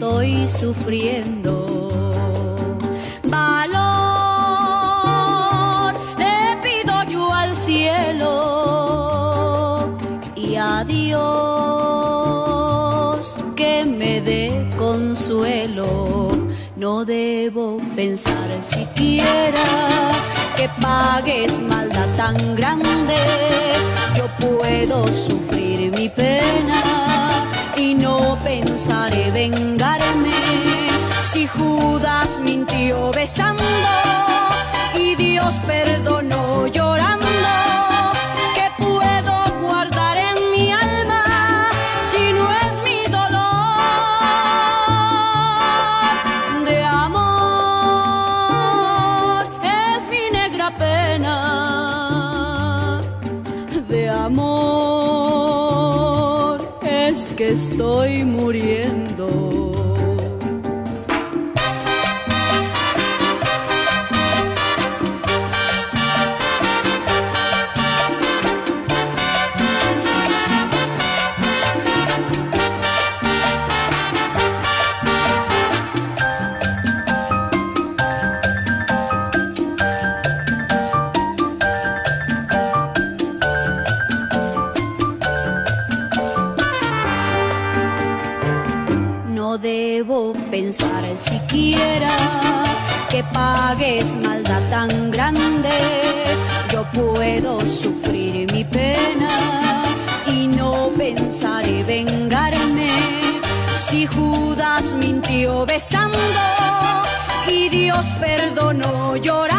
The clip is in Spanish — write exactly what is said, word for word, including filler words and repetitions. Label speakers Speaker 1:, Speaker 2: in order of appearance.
Speaker 1: estoy sufriendo. Valor le pido yo al cielo y a Dios que me dé consuelo. No debo pensar siquiera que pagues maldad tan grande. Yo puedo sufrir mi pena y no pensaré vengarme. Si Judas mintió besando y Dios perdonó llorando, ¿qué puedo guardar en mi alma si no es mi dolor de amor? Es mi negra pena de amor, es que estoy muriendo. No debo pensar siquiera que pagues maldad tan grande. Yo puedo sufrir mi pena y no pensaré vengarme. Si Judas mintió besando y Dios perdonó llorando,